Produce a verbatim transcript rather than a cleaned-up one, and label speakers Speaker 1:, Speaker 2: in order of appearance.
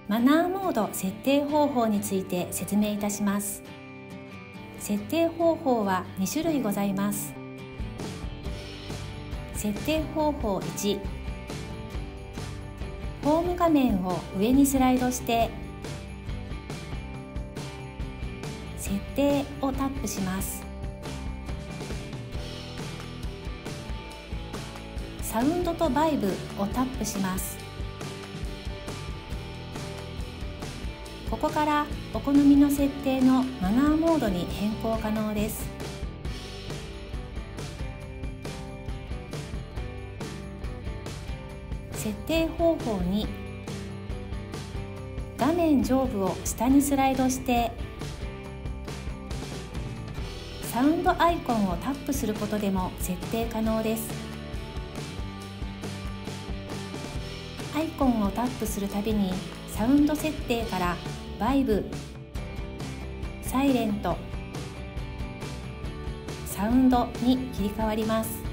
Speaker 1: マナーモード設定方法について説明いたします。設定方法はに種類ございます。設定方法いち、ホーム画面を上にスライドして設定をタップします。サウンドとバイブをタップします。ここからお好みの設定のマナーモードに変更可能です。設定方法に、画面上部を下にスライドしてサウンドアイコンをタップすることでも設定可能です。アイコンをタップするたびにサウンド設定からバイブ、サイレント、サウンドに切り替わります。